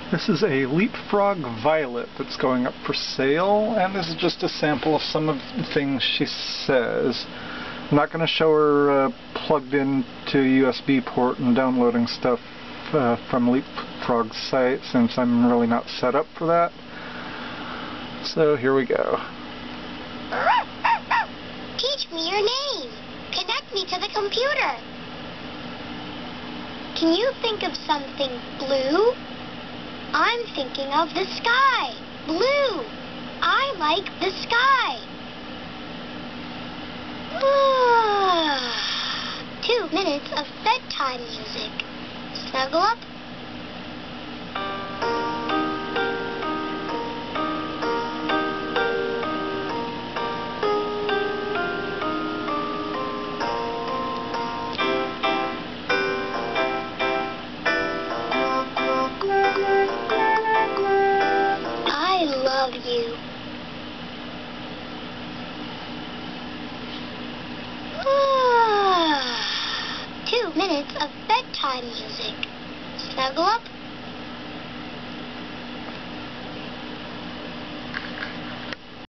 This is a Leapfrog Violet that's going up for sale, and this is just a sample of some of the things she says. I'm not going to show her plugged into a USB port and downloading stuff from Leapfrog's site, since I'm really not set up for that. So here we go. Teach me your name. Connect me to the computer. Can you think of something blue? I'm thinking of the sky. Blue. I like the sky. 2 minutes of bedtime music. Snuggle up. You. 2 minutes of bedtime music. Snuggle up.